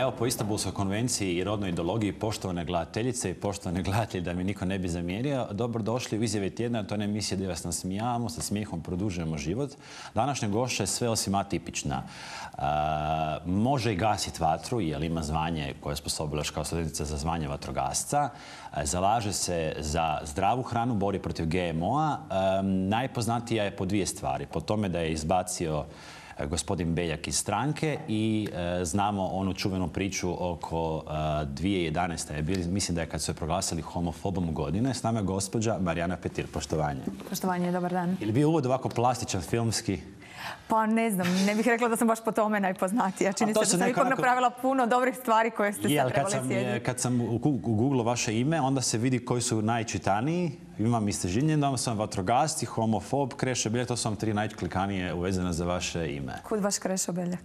Evo, po Istanbulskoj konvenciji i rodnoj ideologiji, poštovane gledateljice i poštovane gledatelji, da mi niko ne bi zamjerio, dobrodošli u Izjave tjedna, to je emisija gdje vas nasmijavamo, sa smijehom produžujemo život. Današnja gošća je sve osim atipična. Može i gasiti vatru, jer ima zvanje koje je sposobila kao studentica za zvanje vatrogasca. Zalaže se za zdravu hranu, bori protiv GMO-a. Najpoznatija je po dvije stvari. Po tome da je izbacio gospodin Beljak iz stranke i znamo onu čuvenu priču oko 2011. Mislim da je kad su je proglasili homofobom godine. S nama je gospođa Marijana Petir. Poštovanje. Poštovanje, dobar dan. Je li bio uvod ovako plastičan, filmski? Pa ne znam, ne bih rekla da sam baš po tome najpoznatija. Čini se da sam ipak napravila puno dobrih stvari koje ste sad trebali sjediti. Kad sam u Google vaše ime, onda se vidi koji su najčitaniji. Imam istraživanje, da sam vatrogasci, homofob, Krešo Beljak, to su vam 3 najklikanije uvezene za vaše ime. Kud baš Krešo Beljak?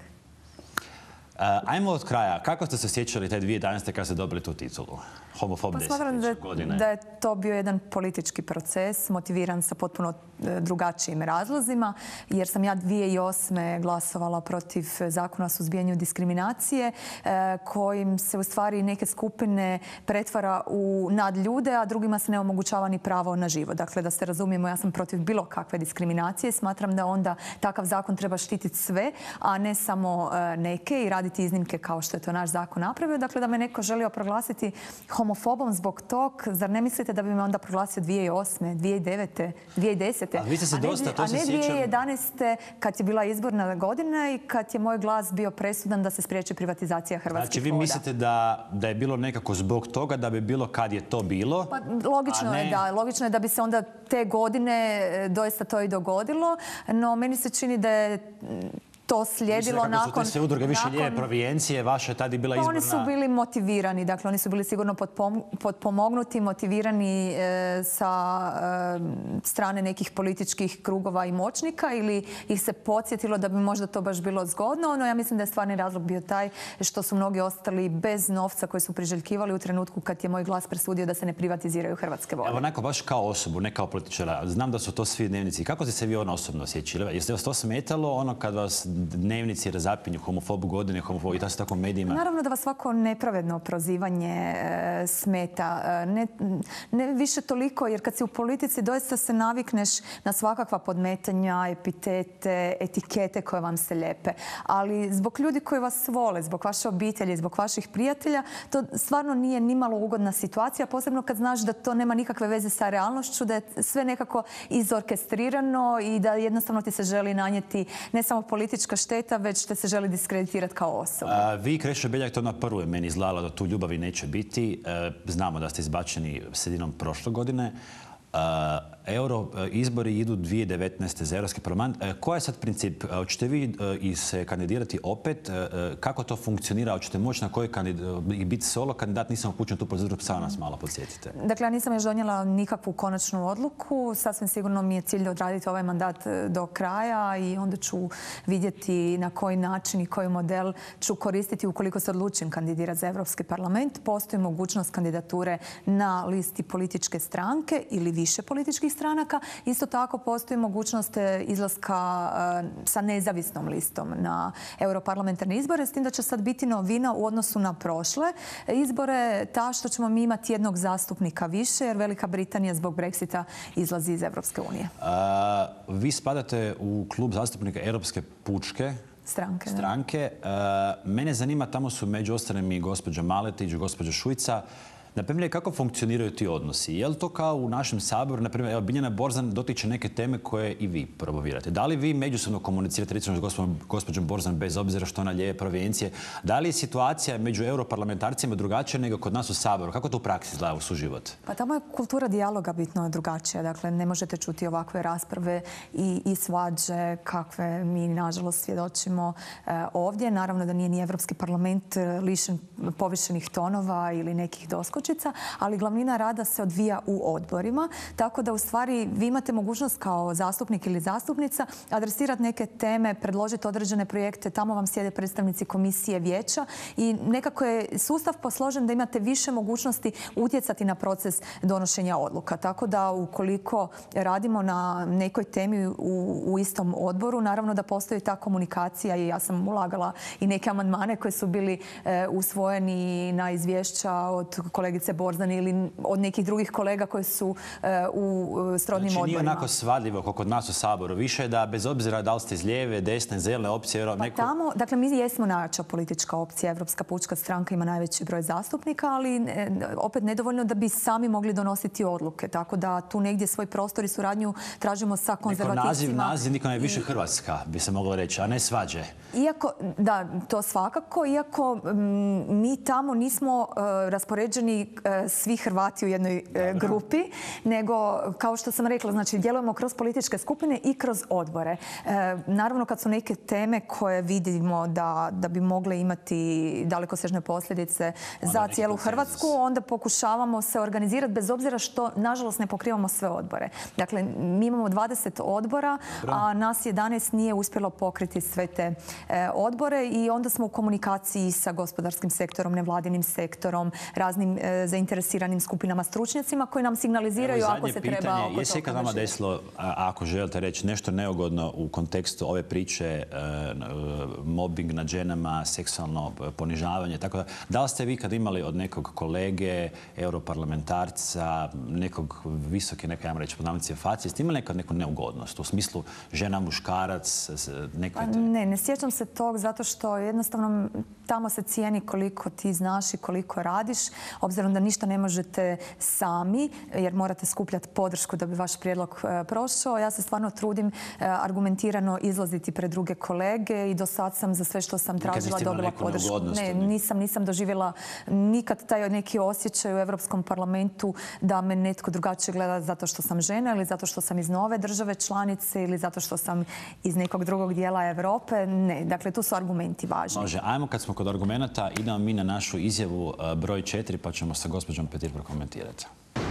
Ajmo od kraja. Kako ste se osjećali te 2011. kad ste dobili tu titulu? Homofob 10 godine. Smatram da je to bio jedan politički proces, motiviran sa potpuno drugačijim razlozima, jer sam ja 2008. glasovala protiv zakona o suzbijanju diskriminacije, kojim se u stvari neke skupine pretvara u nadljude, a drugima se ne omogućava ni pravo na život. Dakle, da se razumijemo, ja sam protiv bilo kakve diskriminacije. Smatram da onda takav zakon treba štititi sve, a ne samo neke i raditi iznimke kao što je to naš zakon napravio. Dakle, da me neko želio proglasiti homofobom zbog tog, zar ne mislite da bi me onda proglasio 2008., 2009., 2010. A vi ste se dosta, to se sjećam. 2011. kad je bila izborna godina i kad je moj glas bio presudan da se spriječi privatizacija Hrvatskih voda. Znači vi mislite da je bilo nekako zbog toga da bi bilo kad je to bilo? Pa, logično je da bi se onda te godine doista to i dogodilo, no meni se čini da je to slijedilo nakon... Kako su te sve udruge više lijeve provijencije, vaša tad je bila izborna... Oni su bili motivirani, dakle oni su bili sigurno potpomognuti, motivirani sa strane nekih političkih krugova i moćnika ili ih se podsjetilo da bi možda to baš bilo zgodno. No ja mislim da je stvarni razlog bio taj što su mnogi ostali bez novca koji su priželjkivali u trenutku kad je moj glas presudio da se ne privatiziraju Hrvatske vode. Evo, onako baš kao osobu, ne kao političara. Znam da su to svi dnevnici. Kako ste se vi osobno osjećali? Jeste vas to smetalo ono kad vas dnevnici razapinju homofobu godine, homofobu i tako medijima? Naravno da vas svako nepravedno prozivanje smeta. Ne više toliko, jer kad si u politici doista se navikneš na svakakva podmetanja, epitete, etikete koje vam se lijepe. Ali zbog ljudi koji vas vole, zbog vaše obitelji, zbog vaših prijatelja, to stvarno nije nimalo ugodna situacija, posebno kad znaš da to nema nikakve veze sa realnošću, da je sve nekako izorkestrirano i da jednostavno ti se želi nanijeti ne samo politička šteta, već te se želi diskreditirati kao osoba. Vi, Krešo Beljak, to na prvo je meni izgledalo da tu ljubavi neće biti. Znamo da ste izbačeni sredinom prošle godine. Izbori idu 2019. za Europski parlament. Koji je sad princip? Hoćete vi se kandidirati opet? Kako to funkcionira? Hoćete moći na koji biti solo kandidat? Nisam upućen tu proceduru, samo nas malo podsjetite. Dakle, ja nisam još donijela nikakvu konačnu odluku. Sasvim sigurno mi je cilj odraditi ovaj mandat do kraja i onda ću vidjeti na koji način i koji model ću koristiti ukoliko se odlučim kandidirati za Europski parlament. Postoji mogućnost kandidature na listi političke stranke ili više političkih stranaka. Isto tako postoji mogućnost izlaska sa nezavisnom listom na europarlamentarne izbore, s tim da će sad biti novina u odnosu na prošle izbore ta što ćemo mi imati jednog zastupnika više, jer Velika Britanija zbog Brexita izlazi iz Europske unije. Vi spadate u klub zastupnika Europske pučke stranke. Mene zanima, tamo su među ostalim i gospođa Maletić, gospođa Šuica. Naprimjer, kako funkcioniraju ti odnosi? Je li to kao u našem Saboru? Naprimjer, evo, Biljana Borzan dotiče neke teme koje i vi promovirate. Da li vi međusobno komunicirate, recimo s gospođom Borzan, bez obzira što ona lijeve provijencije? Da li je situacija među europarlamentarcima drugačija nego kod nas u Saboru? Kako to u praksi izgleda u suživot? Pa tamo je kultura dijaloga bitno drugačija. Dakle, ne možete čuti ovakve rasprave i svađe kakve mi, nažalost, svjedočimo ovdje. Naravno da nije ni Europski parlament lišen povišenih tonova ili nekih doskočica. inačica, ali glavnina rada se odvija u odborima, tako da u stvari vi imate mogućnost kao zastupnik ili zastupnica adresirati neke teme, predložiti određene projekte, tamo vam sjede predstavnici komisije, vijeća i nekako je sustav posložen da imate više mogućnosti utjecati na proces donošenja odluka. Tako da ukoliko radimo na nekoj temi u istom odboru, naravno da postoji ta komunikacija i ja sam ulagala i neke amandmane koji su bili usvojeni na izvješća od kolegice Borzan ili od nekih drugih kolega koji su u srodnim odborima. Nije onako svadljivo kako kod nas u Saboru. Više je da bez obzira da li ste iz lijeve, desne, zelene opcije... Tamo, dakle, mi jesmo najjača politička opcija. Evropska pučka stranka ima najveći broj zastupnika, ali opet nedovoljno da bi sami mogli donositi odluke. Tako da tu negdje svoj prostor i suradnju tražimo sa konzervativcima. Naziv nikom je više Hrvatska, bi se moglo reći, a ne svađe. Iako, da, to svakako, iako mi tamo nismo raspoređeni svi Hrvati u jednoj grupi, nego, kao što sam rekla, znači djelujemo kroz političke skupine i kroz odbore. Naravno, kad su neke teme koje vidimo da bi mogle imati dalekosežne posljedice za cijelu Hrvatsku, onda pokušavamo se organizirati bez obzira što, nažalost, ne pokrivamo sve odbore. Dakle, mi imamo 20 odbora, a nas 11 nije uspjelo pokriti sve te odbore i onda smo u komunikaciji sa gospodarskim sektorom, nevladinim sektorom, raznim zainteresiranim skupinama, stručnjacima koji nam signaliziraju ako se treba oko toga. Je se ikad vama desilo, ako želite reći, nešto neugodno u kontekstu ove priče, mobbing nad ženama, seksualno ponižavanje, tako da li ste vi kad imali od nekog kolege, europarlamentarca, nekog visoke, neka ja reći podnavice facije, ste imali neku neugodnost u smislu žena, muškarac, Ne sjećam se tog zato što jednostavno tamo se cijeni koliko ti znaš i koliko radiš, obzirom da ništa ne možete sami jer morate skupljati podršku da bi vaš prijedlog prošao. Ja se stvarno trudim argumentirano izlaziti pred druge kolege i do sad sam za sve što sam tražila dobila podršku. Ne, nisam doživjela nikad taj neki osjećaj u Europskom parlamentu da me netko drugačije gleda zato što sam žena ili zato što sam iz nove države članice ili zato što sam iz nekog drugog dijela Europe. Ne, dakle, tu su argumenti važni. Može, ajmo kad smo kod argumenata, idemo mi na našu izjavu broj 4 pa ćemo sa gospođom Petir prokomentirati.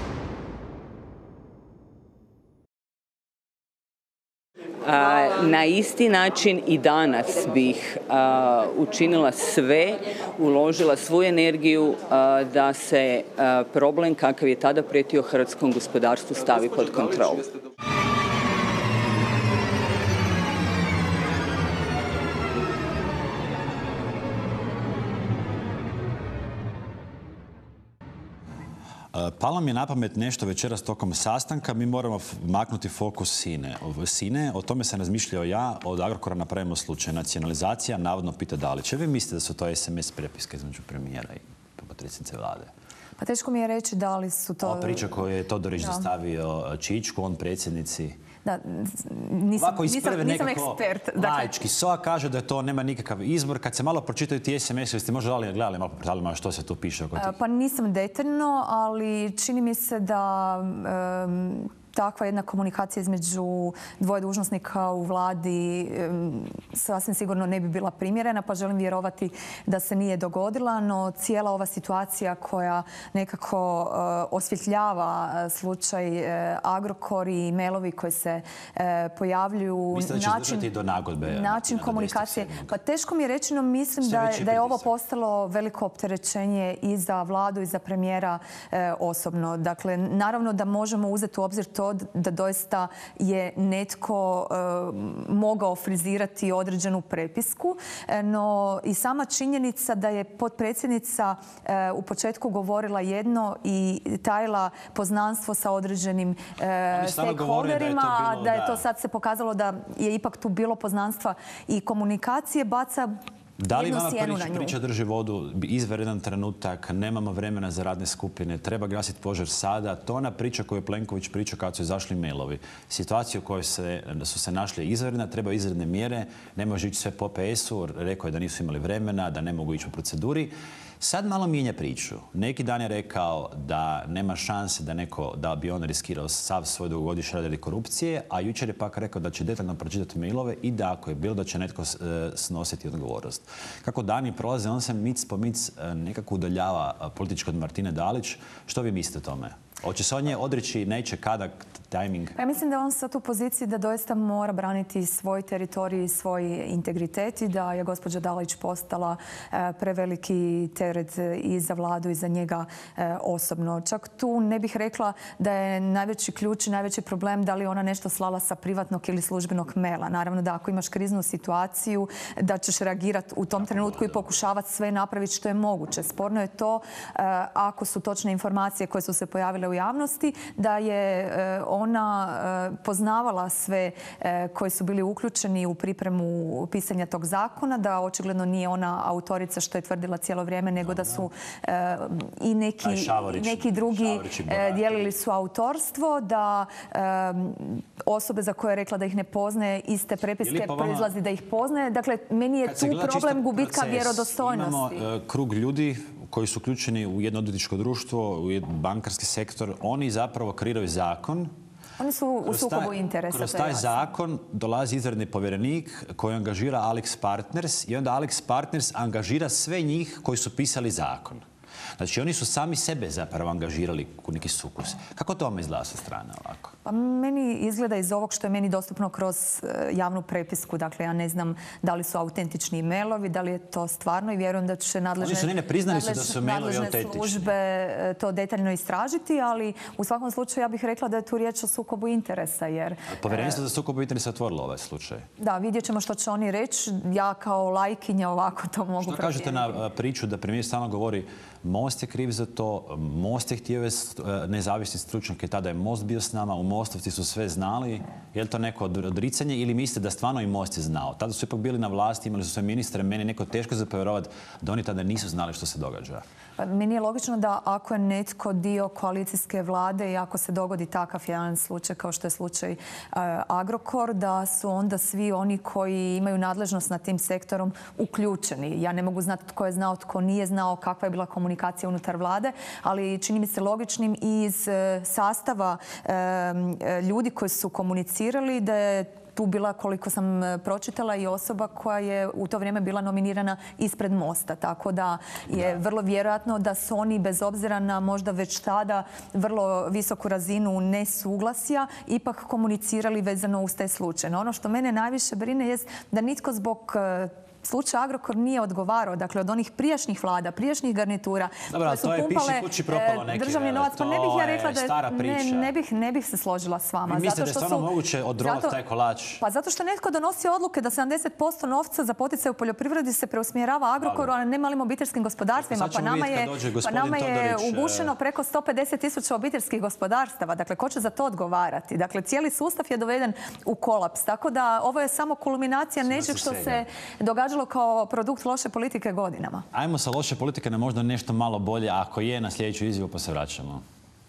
Na isti način i danas bih učinila sve, uložila svu energiju da se problem kakav je tada prijetio hrvatskom gospodarstvu stavi pod kontrolu. Palo mi je na pamet nešto večeras tokom sastanka. Mi moramo maknuti fokus Sine. O tome sam razmišljao ja. Od Agrokora napravimo slučaj. Nacionalizacija, navodno pita Dalić. Vi mislite da su to SMS prepiske između premijera i potpredsjednice vlade? Pa teško mi je reći da li su to... Ova priča koju je Todorić dostavio Čičku, on predsjednici... Da, nisam ekspert. Laički. SOA kaže da to nema nikakav izbor. Kad se malo pročitaju ti SMS-ovi, ste možda gledali malo po portalima što se tu piše oko tih? Pa nisam detaljno, ali čini mi se da takva jedna komunikacija između dvoje dužnosnika u vladi sasvim sigurno ne bi bila primjerena, pa želim vjerovati da se nije dogodila, no cijela ova situacija koja nekako osvjetljava slučaj Agrokor i mailovi koji se pojavljuju, mislim da će zdržati do nagodbe, način komunikacije. Pa teško mi je reći, no mislim da je ovo postalo veliko opterećenje i za vladu i za premijera osobno. Dakle, naravno da možemo uzeti u obzir to da doista je netko mogao frizirati određenu prepisku, no i sama činjenica da je potpredsjednica u početku govorila jedno i tajila poznanstvo sa određenim stakeholderima, a da je to sad se pokazalo da je ipak tu bilo poznanstva i komunikacije, baca da li vama priča drži vodu, izvanredan trenutak, nemamo vremena za radne skupine, treba gasiti požar sada? To ona priča koju je Plenković pričao kad su izašli mailovi. Situacija u kojoj su se našli izvanredna, treba izvanredne mjere, ne može ići sve po PS-u, rekao je da nisu imali vremena, da ne mogu ići u proceduri. Sad malo mijenja priču. Neki dan je rekao da nema šanse da bi on riskirao sav svoj dugogodišnji rad radi korupcije, a jučer je pak rekao da će detaljno pročitati mailove i da ako je bilo da će netko snositi odgovornost. Kako dani prolaze, on se mic po mic nekako udaljava politički od Martine Dalić. Što vi mislite o tome? Hoće se on nje odreći, neće, kada, tajming? Ja mislim da je on sad u poziciji da doista mora braniti svoj teritorij i svoj integritet i da je gospođa Dalić postala preveliki teret i za vladu i za njega osobno. Čak tu ne bih rekla da je najveći ključ i najveći problem da li ona nešto slala sa privatnog ili službenog maila. Naravno da ako imaš kriznu situaciju da ćeš reagirati u tom trenutku i pokušavati sve napraviti što je moguće. Sporno je to ako su točne informacije koje su se pojavile u javnosti, da je ona poznavala sve koji su bili uključeni u pripremu pisanja tog zakona, da očigledno nije ona autorica što je tvrdila cijelo vrijeme, nego da su i neki drugi dijelili su autorstvo, da osobe za koje je rekla da ih ne poznaje, iste prepiske proizlazi da ih poznaje. Dakle, meni je tu problem gubitka vjerodostojnosti. Imamo krug ljudi koji su uključeni u jedno odvjetničko društvo, u bankarski sektor. Oni zapravo kreiraju zakon. Oni su u sukobu interesa. Kroz taj zakon dolazi izvanredni povjerenik koji angažira AlixPartners i onda AlixPartners angažira sve njih koji su pisali zakon. Znači, oni su sami sebe zapravo angažirali u neki sukus. Kako to vam izgleda sa strane ovako? Pa meni izgleda iz ovog što je meni dostupno kroz javnu prepisku. Dakle, ja ne znam da li su autentični mailovi, da li je to stvarno i vjerujem da će nadležne službe to detaljno istražiti, ali u svakom slučaju ja bih rekla da je tu riječ o sukobu interesa. Jer Povjerenstvo za sukob interesa otvorilo ovaj slučaj. Da, vidjet ćemo što će oni reći. Ja kao lajkinja ovako to mogu promijeniti. Što kažete na priču da premijer stalno govori Most je kriv za to, Most je htio nezavisni stručnjake, tada je Most bio s nama, u Mostovci su sve znali. Je li to neko odricanje ili mislite da stvarno i Most je znao? Tada su ipak bili na vlasti, imali su sve ministre, meni je neko teško za povjerovati da oni tada nisu znali što se događa. Meni je logično da ako je netko dio koalicijske vlade i ako se dogodi takav jedan slučaj kao što je slučaj Agrokor, da su onda svi oni koji imaju nadležnost nad tim sektorom uključeni. Ja ne mogu znati tko je znao, tko nije znao, kakva je bila komunikacija unutar vlade, ali čini mi se logičnim i iz sastava ljudi koji su komunicirali da je tu bila, koliko sam pročitala, i osoba koja je u to vrijeme bila nominirana ispred Mosta. Tako da je vrlo vjerojatno da su oni, bez obzira na možda već tada vrlo visoku razinu nesuglasja, ipak komunicirali vezano uz te slučaje. No, ono što mene najviše brine jest da nitko zbog slučaj Agrokor nije odgovarao, dakle od onih prijašnjih vlada, prijašnjih garnitura koje su pumpale državni novac. Pa ne bih ja rekla da je, ne bih se složila s vama. Vi mislite da je stvarno moguće odrolati taj kolač? Pa zato što netko donosi odluke da 70% novca za poticaj u poljoprivredi se preusmjerava Agrokoru, a ne malim obiteljskim gospodarstvima. Pa nama je ugušeno preko 150.000 obiteljskih gospodarstava. Dakle, ko će za to odgovarati? Dakle, cijeli sustav je doveden u kolaps. Tako da ovo je samo kulminacija nečeg što se događalo kao produkt loše politike godinama. Ajmo sa loše politike na možda nešto malo bolje, ako je, na sljedeću izjavu pa se vraćamo.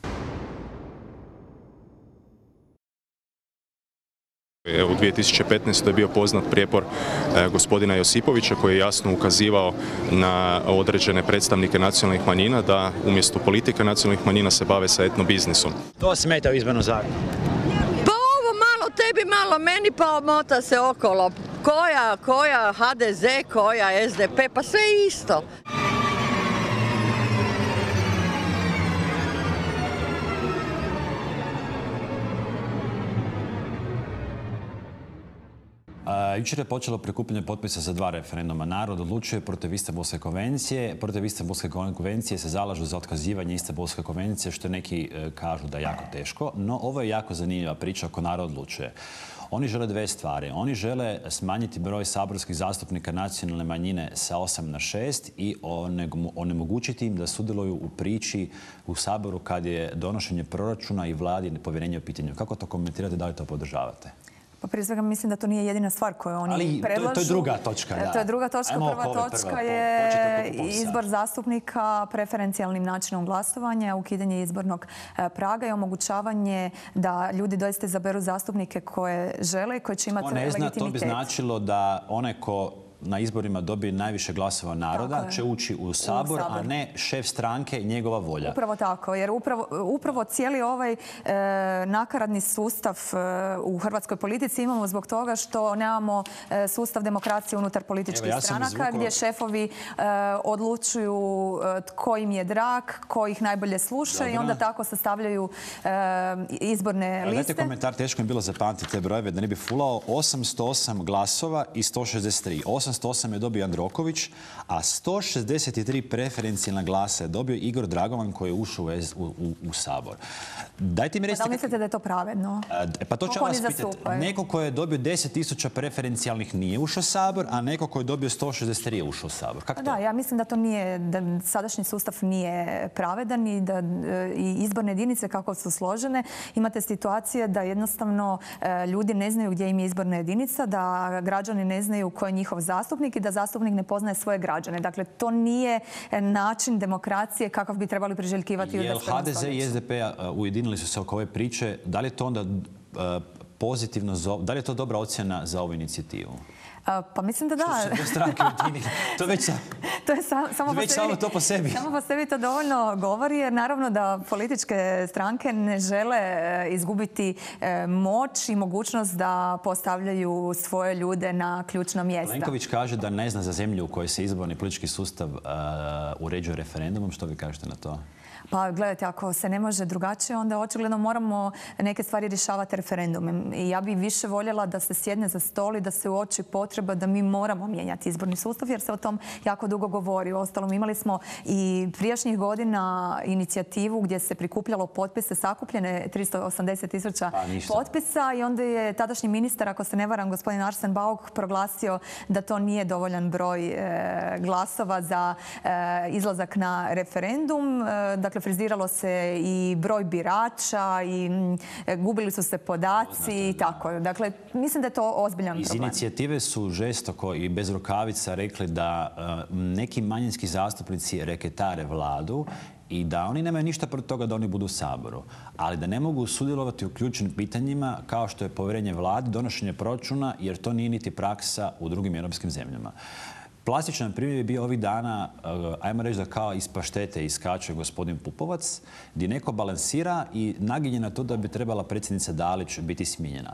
U 2015. je bio poznat prijepor gospodina Josipovića koji je jasno ukazivao na određene predstavnike nacionalnih manjina da umjesto politike nacionalnih manjina se bave sa etnobiznisom. To smeta u izbornom zakonu? Pa ovo malo tebi, malo meni, pa mota se okolo. Koja HDZ, koja SDP, pa sve isto. Jučer je počelo prikupljanje potpisa za 2 referenduma. Narod odlučuje protiv Istanbulske konvencije. Protiv Istanbulske konvencije se zalažu za otkazivanje Istanbulske konvencije, što neki kažu da je jako teško. No, ovo je jako zanimljiva priča ako narod odlučuje. Oni žele 2 stvari. Oni žele smanjiti broj saborskih zastupnika nacionalne manjine sa 8 na 6 i onemogućiti im da sudjeluju u priči u Saboru kad je donošenje proračuna i vladi nepovjerenje u pitanju. Kako to komentirate, da li to podržavate? Pa prije svega mislim da to nije jedina stvar koju oni predlažu. Ali to je druga točka, da. To je druga točka. Prva točka je izbor zastupnika preferencijalnim načinom glasovanja, ukidanje izbornog praga i omogućavanje da ljudi doista izaberu zastupnike koje žele i koji će imati legitimitet. To bi značilo da onaj ko na izborima dobije najviše glasova naroda će ući u Sabor, a ne šef stranke i njegova volja. Upravo tako, jer upravo cijeli ovaj nakaradni sustav u hrvatskoj politici imamo zbog toga što nemamo sustav demokracije unutar političkih stranaka gdje šefovi odlučuju tko im je drag, ko ih najbolje sluša i onda tako sastavljaju izborne liste. Dajte komentar, teško mi je bilo zapamtiti te brojeve da ne bi fulao. 808 glasova i 163. 808 je dobio Jandroković, a 163 preferencijalna glasa je dobio Igor Dragovan koji je ušao u Sabor. Dajte mi recite... Da li mislite da je to pravedno? Pa to ću vas pitati. Neko ko je dobio 10.000 preferencijalnih nije ušao u Sabor, a neko ko je dobio 163 je ušao u Sabor. Kako to? Da, ja mislim da to nije, da sadašnji sustav nije pravedan i da i izborne jedinice kako su složene, imate situacije da jednostavno ljudi ne znaju gdje im je izborna jedinica, da građani ne znaju ko je njihov zastupnik i da zastupnik ne poznaje svoje građane. Dakle, to nije način demokracije kakav bi trebali priželjkivati u 21. stoljeću. HDZ i SDP ujedinili su se oko ove priče. Da li je to onda pozitivno, da li je to dobra ocjena za ovu inicijativu? Pa mislim da da. Što su stranke ujedinili? To već samo po sebi. Samo po sebi to dovoljno govori jer naravno da političke stranke ne žele izgubiti moć i mogućnost da postavljaju svoje ljude na ključna mjesta. Plenković kaže da ne zna za zemlju u kojoj se izborni politički sustav uređuje referendumom. Što vi kažete na to? Pa gledajte, ako se ne može drugačije, onda očigledno moramo neke stvari rješavati referendumom. I ja bih više voljela da se sjedne za stol i da se uoči potreba da mi moramo mijenjati izborni sustav, jer se o tom jako dugo govori. Uostalom, imali smo i prijašnjih godina inicijativu gdje se prikupljalo potpise, sakupljene 380.000 potpisa i onda je tadašnji ministar, ako se ne varam, gospodin Arsen Bauk, proglasio da to nije dovoljan broj glasova za izlazak na referendum. Dakle, friziralo se i broj birača i gubili su se podaci i tako. Dakle, mislim da je to ozbiljan problem. Iz inicijative su žestoko i bez rukavica rekli da neki manjinski zastupnici reketare vladu i da oni nemaju ništa protiv toga da oni budu u Saboru, ali da ne mogu sudjelovati u ključnim pitanjima kao što je povjerenje vladi, donošenje proračuna, jer to nije niti praksa u drugim europskim zemljama. Plastičan primjer je bio ovih dana, ajmo reći da kao iz paštete iskače gospodin Pupovac, gdje neko balansira i naginje na to da bi trebala predsjednica Dalić biti smijenjena.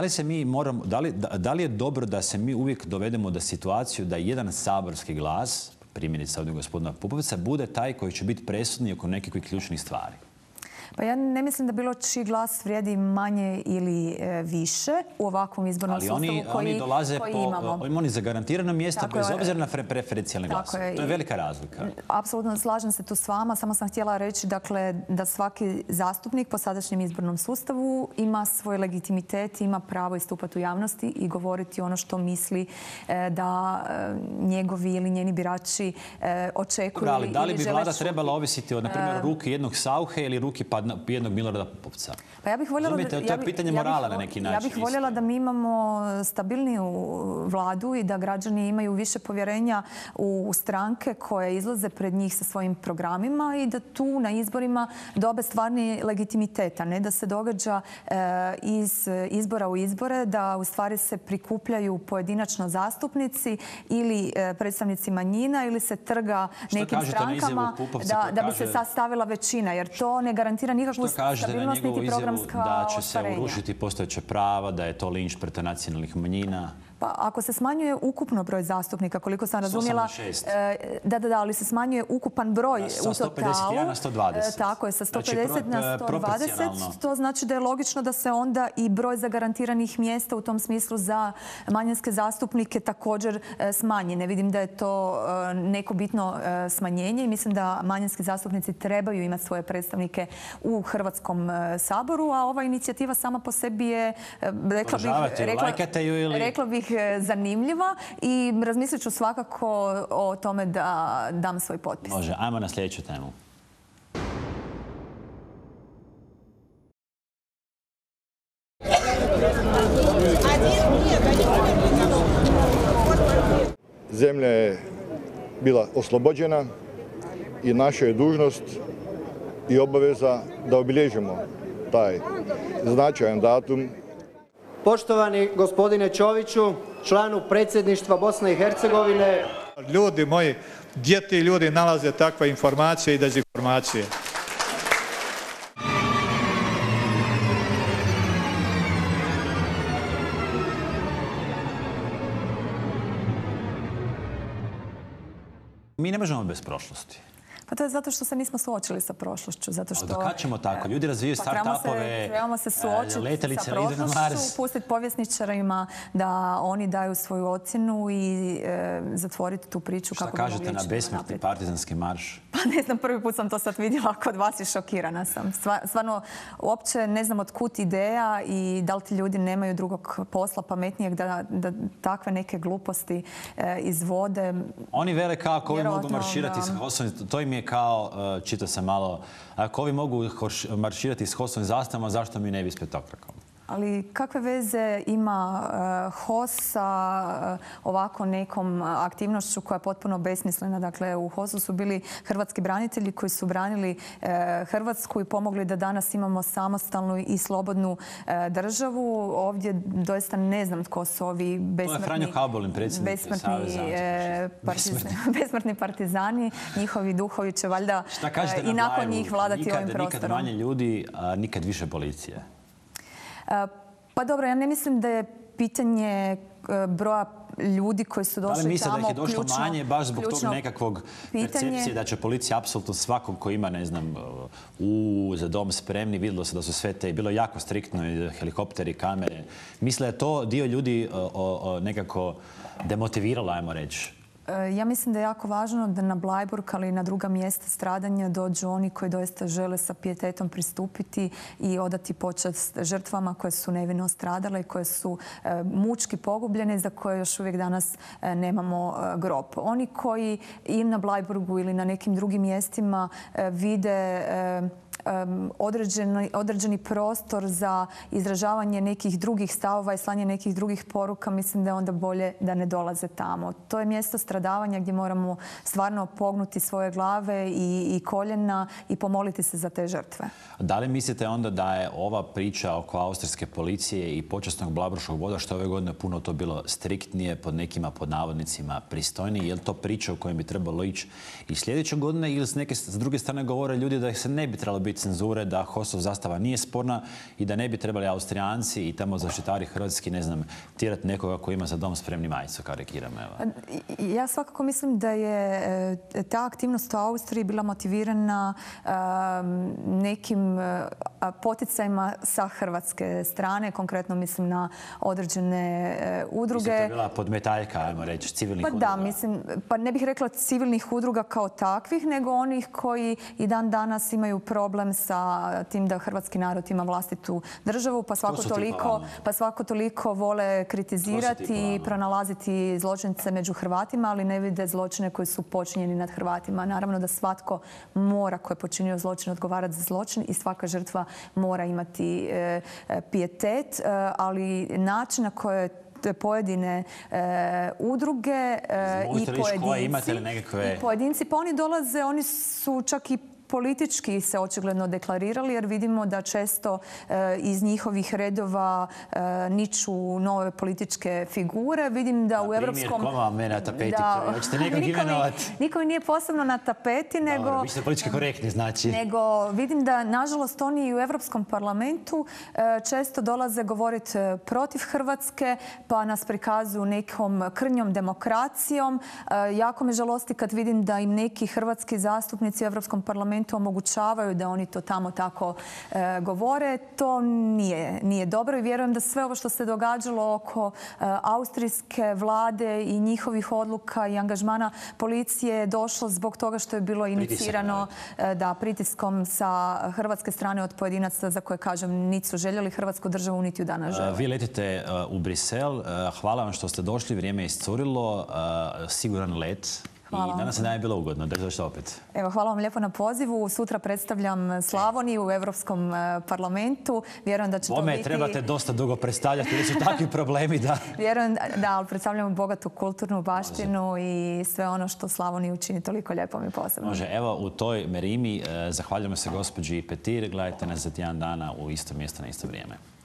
Da li je dobro da se mi uvijek dovedemo do situaciju da jedan saborski glas, primjerice ovdje gospodina Pupovca, bude taj koji će biti presudni oko nekih ključnih stvari? Pa ja ne mislim da bilo čiji glas vrijedi manje ili više u ovakvom izbornom sustavu koji imamo. Oni zagarantirano mjesta bez obzira na preferencijalne glasove. To je velika razlika. Apsolutno slažem se tu s vama. Samo sam htjela reći da svaki zastupnik po sadašnjem izbornom sustavu ima svoj legitimitet, ima pravo istupati u javnosti i govoriti ono što misli da njegovi ili njeni birači očekuju ili žele čuti. Da li bi vlada trebala ovisiti od, na primjer, ruke jednog Sauche ili ruke jednog Milorada Pupovca? Pa ja bih voljela to je pitanje morala na neki način. Ja bih voljela da mi imamo stabilniju vladu i da građani imaju više povjerenja u stranke koje izlaze pred njih sa svojim programima i da tu na izborima dobe stvarni legitimitet, a ne da se događa iz izbora u izbore, da u stvari se prikupljaju pojedinačno zastupnici ili predstavnici manjina ili se trga nekim strankama da bi se sastavila većina, jer to ne garantira nikakvu stabilnost niti programska ostvarenja. Da će se urušiti postojeća prava, da je to linč protiv nacionalnih manjina? Pa ako se smanjuje ukupno broj zastupnika, koliko sam razumjela, ali se smanjuje ukupan broj u totalu. Sa 151 na 120. Tako je, sa 150 na 120. To znači da je logično da se onda i broj zagarantiranih mjesta u tom smislu za manjinske zastupnike također smanji. Ne vidim da je to neko bitno smanjenje i mislim da manjinski zastupnici trebaju imati svoje predstavnike u Hrvatskom saboru, a ova inicijativa sama po sebi je, rekla bih, zanimljiva i razmislit ću svakako o tome da dam svoj potpis. Može, ajmo na sljedeću temu. Zemlja je bila oslobođena i naša je dužnost i obaveza da obilježimo taj značajan datum. Poštovani gospodine Čoviću, članu predsjedništva Bosne i Hercegovine. Ljudi moji, gdje ti ljudi nalaze takve informacije i dezinformacije? Mi ne možemo bez prošlosti. Pa to je zato što se nismo suočili sa prošlošću. Zato što, do kad ćemo tako? Ljudi razvijaju start-upove, trebamo se suočiti sa prošlošću, pustiti povjesničarima da oni daju svoju ocjenu i zatvoriti tu priču kako bi mogli ići naprijed. Šta kažete na besmrtni partizanski marš? Pa ne znam, prvi put sam to sad vidjela kod vas i šokirana sam. Stvarno, uopće ne znam od kud ideja i da li ti ljudi nemaju drugog posla pametnijeg da takve neke gluposti izvode. Oni vele kao ako ovi mogu marširati s Kosovom, to im je kao, čitao sam malo, ako ovi mogu marširati s Kosovim zastavama, zašto mi ne bi s petokrakom? Ali kakve veze ima HOS sa ovako nekom aktivnošću koja je potpuno besmislena? Dakle, u HOS-u su bili hrvatski branitelji koji su branili Hrvatsku i pomogli da danas imamo samostalnu i slobodnu državu. Ovdje doista ne znam tko su ovi besmrtni partizani. Njihovi duhovi će valjda i nakon njih vladati ovim prostorom. Nikad manje ljudi, nikad više policije. Pa dobro, ja ne mislim da je pitanje broja ljudi koji su došli tamo da li misle da ih je došlo ključno, manje baš zbog tog nekakvog percepcije da će policija apsolutno svakog ko ima, ne znam, za dom spremni, vidjelo se da su sve te, bilo jako striktno, helikopteri, kamere. Misle da je to dio ljudi nekako demotiviralo, ajmo reći. Ja mislim da je jako važno da na Bleiburg, ali i na druga mjesta stradanja dođu oni koji doista žele sa pijetetom pristupiti i odati počast žrtvama koje su nevino stradale i koje su mučki pogubljene, za koje još uvijek danas nemamo grob. Oni koji i na Bleiburgu ili na nekim drugim mjestima vide određeni prostor za izražavanje nekih drugih stavova i slanje nekih drugih poruka, mislim da je onda bolje da ne dolaze tamo. To je mjesto stradavanja gdje moramo stvarno pognuti svoje glave i koljena i pomoliti se za te žrtve. Da li mislite onda da je ova priča oko austrijske policije i počasnog Blajburškog voda, što je ove godine puno to bilo striktnije, pod nekima, pod navodnicima, pristojnije, je li to priča u kojem bi trebalo ići i sljedeće godine ili s druge strane govore ljudi da se ne bi trebalo biti cenzure, da HOS-ov zastava nije sporna i da ne bi trebali Austrijanci i tamo zaštitari hrvatski, ne znam, tjerati nekoga koji ima za dom spremni majicu, karikiram, evo. Ja svakako mislim da je ta aktivnost u Austriji bila motivirana nekim poticajima sa hrvatske strane, konkretno mislim na određene udruge. Mislim, to je bila podmetaljka, ajmo reći, civilnih udruga. Da, mislim, pa ne bih rekla civilnih udruga kao takvih, nego onih koji i dan danas imaju problem sa tim da hrvatski narod ima vlastitu državu, pa svako toliko vole kritizirati i pronalaziti zločince među Hrvatima, ali ne vide zločine koji su počinjeni nad Hrvatima. Naravno da svatko mora, ko je počinio zločin, odgovarati za zločin i svaka žrtva mora imati pijetet, ali način na koje pojedine udruge i pojedinci, pa oni dolaze, oni su čak i politički se očigledno deklarirali jer vidimo da često iz njihovih redova niču nove političke figure. Vidim da u evropskom... Primjer, koma mene na tapeti, hoćete nekog imenovati? Niko mi nije posebno na tapeti, nego... Dobro, vi ste politički korektni, znači. Nego vidim da, nažalost, oni i u Europskom parlamentu često dolaze govoriti protiv Hrvatske, pa nas prikazuju nekom krnjom demokracijom. Jako me žalosti kad vidim da im neki hrvatski zastupnici u Europskom parlamentu omogućavaju da oni to tamo tako govore. To nije dobro i vjerujem da sve ovo što se događalo oko austrijske vlade i njihovih odluka i angažmana policije je došlo zbog toga što je bilo inicirano pritiskom sa hrvatske strane od pojedinaca za koje, kažem, niti su željeli Hrvatsku državu, niti ju danas žele. Vi letite u Brisel. Hvala vam što ste došli. Vrijeme je iscurilo. Siguran let. I danas se dan je bilo ugodno. Držite opet. Evo, hvala vam lijepo na pozivu. Sutra predstavljam Slavoniju u Europskom parlamentu. Vjerujem da će to biti... trebate dosta dugo predstavljati jer su takvi problemi da... Vjerujem da, ali predstavljamo bogatu kulturnu baštinu i sve ono što Slavoniju čini toliko lijepom i posebno. Može. Evo, u toj Merimi zahvaljujemo se gospođi Petir. Gledajte nas za tjedan dana u isto mjesto na isto vrijeme.